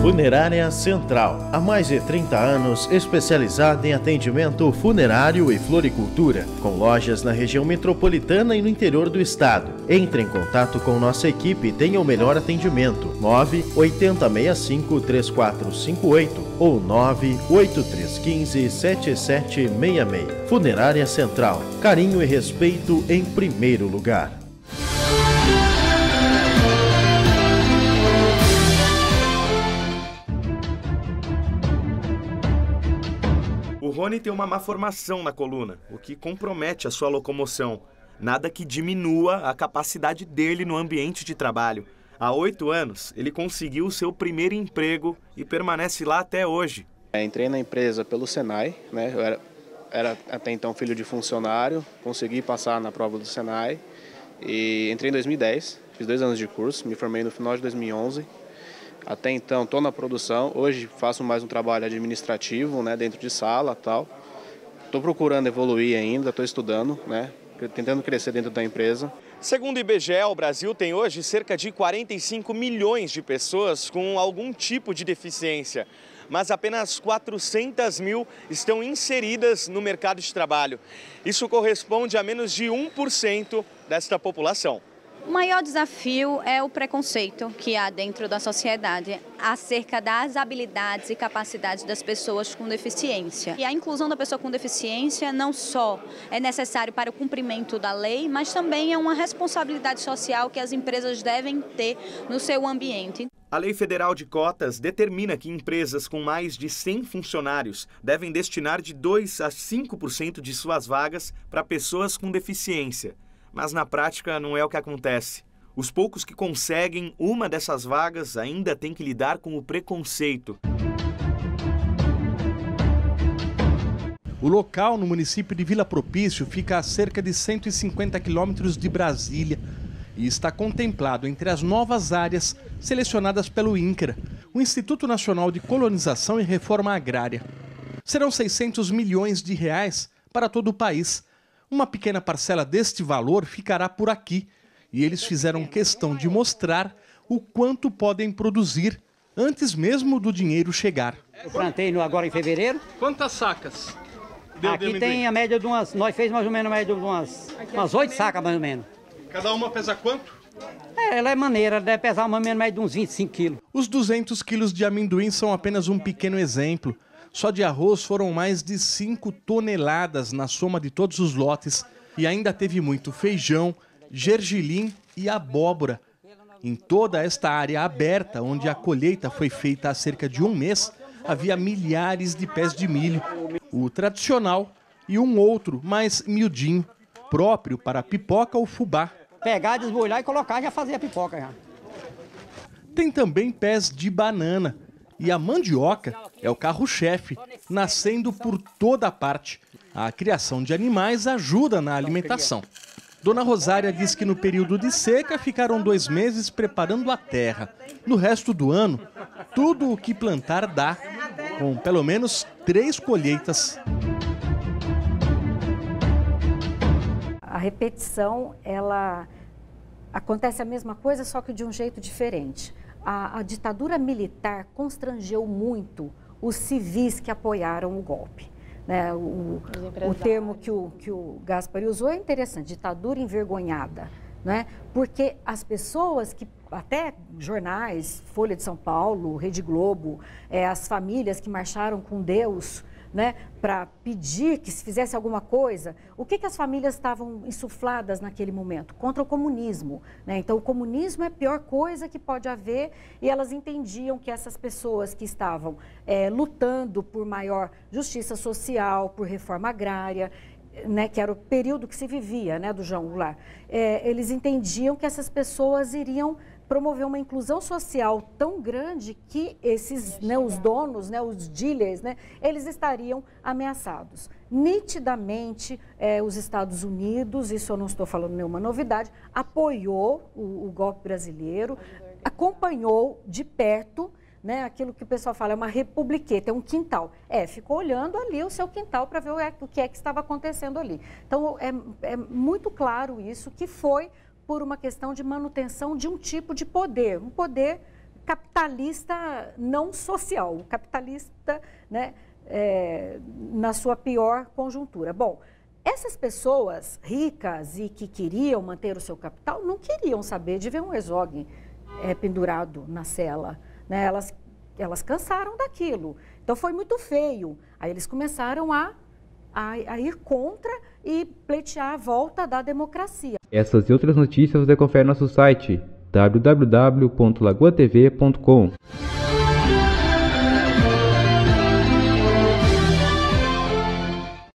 Funerária Central, há mais de 30 anos especializada em atendimento funerário e floricultura, com lojas na região metropolitana e no interior do estado. Entre em contato com nossa equipe e tenha o melhor atendimento. 98065-3458 ou 98315-7766. Funerária Central, carinho e respeito em primeiro lugar. O Rony tem uma má formação na coluna, o que compromete a sua locomoção. Nada que diminua a capacidade dele no ambiente de trabalho. Há 8 anos, ele conseguiu o seu primeiro emprego e permanece lá até hoje. Entrei na empresa pelo Senai, né? Eu era até então filho de funcionário, consegui passar na prova do Senai e entrei em 2010, fiz 2 anos de curso, me formei no final de 2011. Até então estou na produção, hoje faço mais um trabalho administrativo, né, dentro de sala e tal. Estou procurando evoluir ainda, estou estudando, né, tentando crescer dentro da empresa. Segundo o IBGE, o Brasil tem hoje cerca de 45 milhões de pessoas com algum tipo de deficiência, mas apenas 400 mil estão inseridas no mercado de trabalho. Isso corresponde a menos de 1% desta população. O maior desafio é o preconceito que há dentro da sociedade acerca das habilidades e capacidades das pessoas com deficiência. E a inclusão da pessoa com deficiência não só é necessário para o cumprimento da lei, mas também é uma responsabilidade social que as empresas devem ter no seu ambiente. A Lei Federal de Cotas determina que empresas com mais de 100 funcionários devem destinar de 2 a 5% de suas vagas para pessoas com deficiência. Mas na prática não é o que acontece. Os poucos que conseguem uma dessas vagas ainda têm que lidar com o preconceito. O local, no município de Vila Propício, fica a cerca de 150 quilômetros de Brasília e está contemplado entre as novas áreas selecionadas pelo INCRA, o Instituto Nacional de Colonização e Reforma Agrária. Serão 600 milhões de reais para todo o país. Uma pequena parcela deste valor ficará por aqui e eles fizeram questão de mostrar o quanto podem produzir antes mesmo do dinheiro chegar. Eu plantei agora em fevereiro. Quantas sacas? Aqui tem a média de nós fez mais ou menos a média de umas 8 sacas mais ou menos. Cada uma pesa quanto? Ela é maneira, deve pesar mais ou menos mais de uns 25 quilos. Os 200 quilos de amendoim são apenas um pequeno exemplo. Só de arroz foram mais de 5 toneladas na soma de todos os lotes e ainda teve muito feijão, gergelim e abóbora. Em toda esta área aberta, onde a colheita foi feita há cerca de 1 mês, havia milhares de pés de milho, o tradicional e um outro mais miudinho, próprio para pipoca ou fubá. Pegar, desbolhar e colocar, já fazia a pipoca já. Tem também pés de banana. E a mandioca é o carro-chefe, nascendo por toda parte. A criação de animais ajuda na alimentação. Dona Rosária diz que no período de seca ficaram 2 meses preparando a terra. No resto do ano, tudo o que plantar dá, com pelo menos 3 colheitas. A repetição, ela acontece a mesma coisa, só que de um jeito diferente. A ditadura militar constrangeu muito os civis que apoiaram o golpe. Né? O termo que o Gaspari usou é interessante, ditadura envergonhada. Né? Porque as pessoas que, até jornais, Folha de São Paulo, Rede Globo, as famílias que marcharam com Deus, né, para pedir que se fizesse alguma coisa, o que as famílias estavam insufladas naquele momento? Contra o comunismo. Né? Então, o comunismo é a pior coisa que pode haver e elas entendiam que essas pessoas que estavam lutando por maior justiça social, por reforma agrária, né, que era o período que se vivia, né, do João Goulart, eles entendiam que essas pessoas iriam promover uma inclusão social tão grande que esses, né, os donos, né, os dealers, né, eles estariam ameaçados. Nitidamente, os Estados Unidos, isso eu não estou falando nenhuma novidade, apoiou o golpe brasileiro, acompanhou de perto, né, aquilo que o pessoal fala, é uma republiqueta, é um quintal. Ficou olhando ali o seu quintal para ver o que é que estava acontecendo ali. Então, é muito claro isso, que foi por uma questão de manutenção de um tipo de poder, um poder capitalista não social, o capitalista, né, na sua pior conjuntura. Bom, essas pessoas ricas e que queriam manter o seu capital não queriam saber de ver um Herzog pendurado na cela, né? Elas cansaram daquilo, então foi muito feio. Aí eles começaram a ir contra e pleitear a volta da democracia. Essas e outras notícias você confere no nosso site www.lagoatv.com.